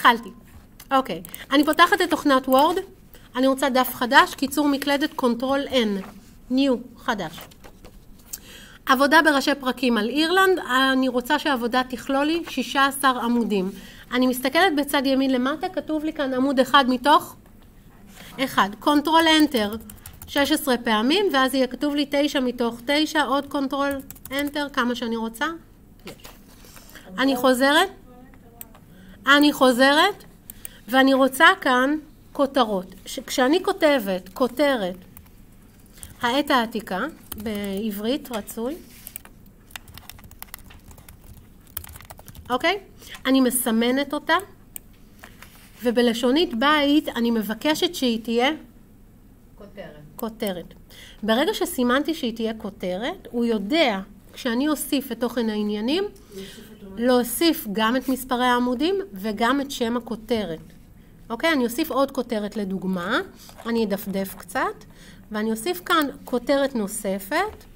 התחלתי. אוקיי. אני פותחת את תוכנת וורד. אני רוצה דף חדש, קיצור מקלדת Ctrl N. ניו, חדש. עבודה בראשי פרקים על אירלנד. אני רוצה שהעבודה תכלול לי 16 עמודים. אני מסתכלת בצד ימין למטה, כתוב לי כאן עמוד אחד מתוך 1. Ctrl Enter 16 פעמים, ואז יהיה כתוב לי 9 מתוך 9, עוד Ctrl Enter, כמה שאני רוצה. אני חוזרת, ואני רוצה כאן כותרות. כשאני כותבת כותרת העת העתיקה, בעברית רצוי, אוקיי? אני מסמנת אותה, ובלשונית בית אני מבקשת שהיא תהיה כותרת. ברגע שסימנתי שהיא תהיה כותרת, הוא יודע, כשאני אוסיף את תוכן העניינים, להוסיף גם את מספרי העמודים וגם את שם הכותרת. אוקיי? אני אוסיף עוד כותרת לדוגמה, אני אדפדף קצת, ואני אוסיף כאן כותרת נוספת,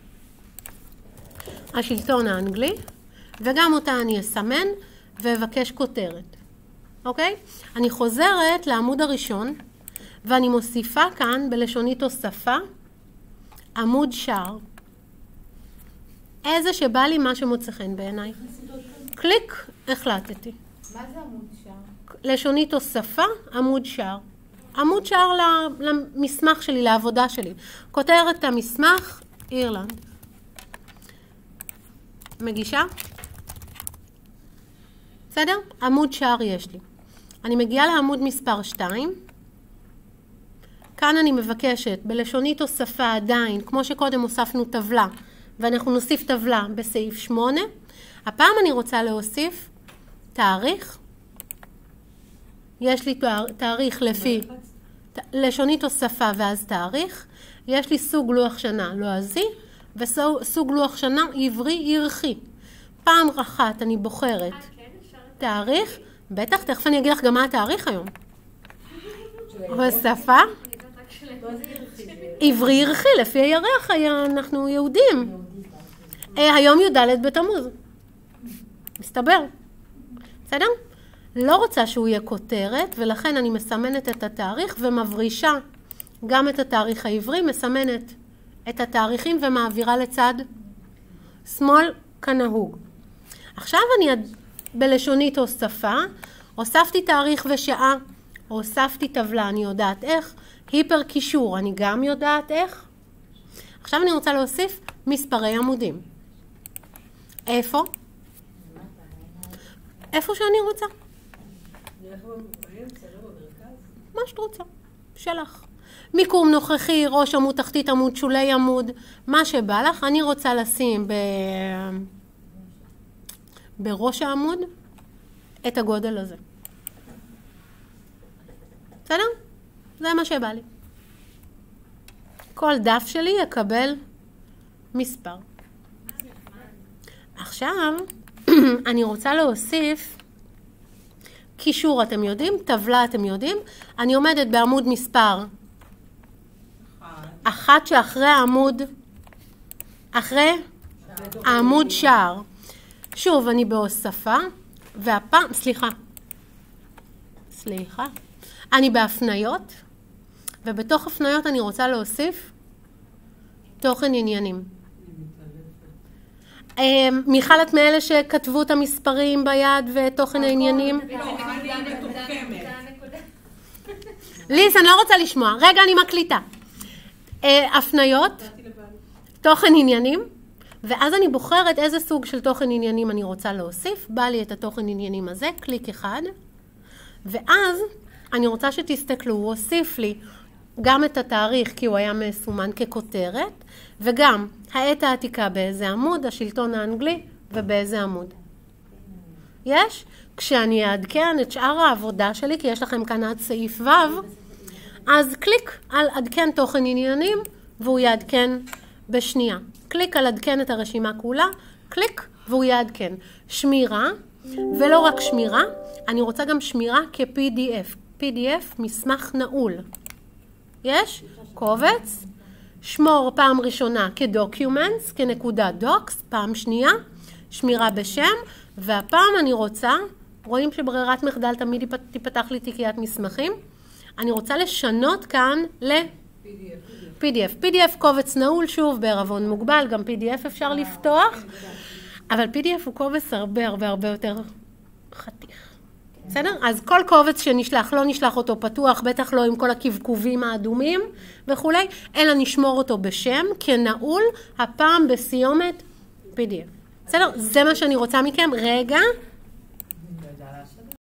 השלטון האנגלי, וגם אותה אני אסמן ואבקש כותרת. אוקיי? אני חוזרת לעמוד הראשון, ואני מוסיפה כאן בלשונית הוספה עמוד שער. איזה שבא לי מה שמוצא חן בעיניי. קליק, החלטתי. מה זה עמוד שער? לשונית הוספה, עמוד שער. עמוד שער למסמך שלי, לעבודה שלי. כותרת המסמך, אירלנד. מגישה? בסדר? עמוד שער יש לי. אני מגיעה לעמוד מספר 2. כאן אני מבקשת בלשונית הוספה עדיין, כמו שקודם הוספנו טבלה, ואנחנו נוסיף טבלה בסעיף 8. הפעם אני רוצה להוסיף תאריך. יש לי תאריך לפי לשונית הוספה ואז תאריך. יש לי סוג לוח שנה לועזי וסוג לוח שנה עברי ירחי. פעם אחת אני בוחרת תאריך. בטח, תכף אני אגיד לך גם מה התאריך היום. הוספה. עברי ירחי, לפי הירח אנחנו יהודים. היום י"ד בתמוז. מסתבר. בסדר? לא רוצה שהוא יהיה כותרת, ולכן אני מסמנת את התאריך ומברישה גם את התאריך העברי, מסמנת את התאריכים ומעבירה לצד שמאל כנהוג. עכשיו אני בלשונית הוספה, הוספתי תאריך ושעה, הוספתי טבלה, אני יודעת איך, היפר קישור, אני גם יודעת איך. עכשיו אני רוצה להוסיף מספרי עמודים. איפה? איפה שאני רוצה. מה שאת רוצה, שלך. מיקום נוכחי, ראש עמוד, תחתית עמוד, שולי עמוד, מה שבא לך. אני רוצה לשים בראש העמוד את הגודל הזה. בסדר? זה מה שבא לי. כל דף שלי יקבל מספר. עכשיו אני רוצה להוסיף קישור, אתם יודעים, טבלה אתם יודעים. אני עומדת בעמוד מספר 1 שאחרי העמוד, אחרי העמוד שער. שוב, אני בהוספה, והפעם, סליחה, אני בהפניות, ובתוך הפניות אני רוצה להוסיף תוכן עניינים. מיכל, את מאלה שכתבו את המספרים ביד ותוכן העניינים? ליס, אני לא רוצה לשמוע. רגע, אני מקליטה. הפניות, תוכן עניינים, ואז אני בוחרת איזה סוג של תוכן עניינים אני רוצה להוסיף. בא לי את התוכן עניינים הזה, קליק אחד, ואז אני רוצה שתסתכלו, הוא הוסיף לי גם את התאריך כי הוא היה מסומן ככותרת, וגם העת העתיקה באיזה עמוד, השלטון האנגלי ובאיזה עמוד. יש? כשאני אעדכן את שאר העבודה שלי, כי יש לכם כאן עד סעיף ו', אז קליק על עדכן תוכן עניינים והוא יעדכן בשנייה. קליק על עדכן את הרשימה כולה, קליק והוא יעדכן. שמירה, ולא רק שמירה, אני רוצה גם שמירה כ-PDF. PDF, מסמך נעול. יש? קובץ. שמור פעם ראשונה כ-Documents, כנקודה Docs, פעם שנייה, שמירה בשם, והפעם אני רוצה רואים שברירת מחדל תמיד תיפתח לי תיקיית מסמכים. אני רוצה לשנות כאן ל-PDF. PDF קובץ נעול, שוב, בערבון מוגבל, גם PDF אפשר לפתוח, אבל PDF הוא קובץ הרבה יותר חתיך. בסדר? אז כל קובץ שנשלח, לא נשלח אותו פתוח, בטח לא עם כל הכבכובים האדומים וכולי, אלא נשמור אותו בשם, כנעול, הפעם בסיומת PDF. בסדר? זה מה שאני רוצה מכם. רגע.